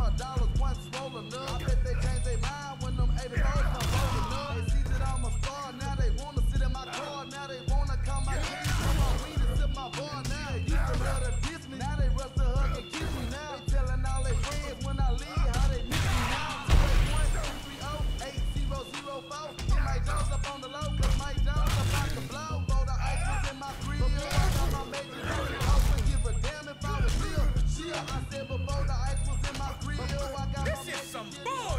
dollars once swollen up. I bet they changed their mind when them 84s come rolling up. They see that I'm a star, now they wanna sit in my car. Now they wanna call my keys from my weed and sip my bar. Now they used to love to diss me, now they rush to hug and kiss me. Now they telling all their friends when I leave how they miss me. Now 281-330-8004. Get Mike Jones up on the low, cause Mike Jones about to blow. Roll the ice was in my crib. Before I got my major money, I wouldn't give a damn if I was real. I said before the ice was in my crib. I got my This is some bull.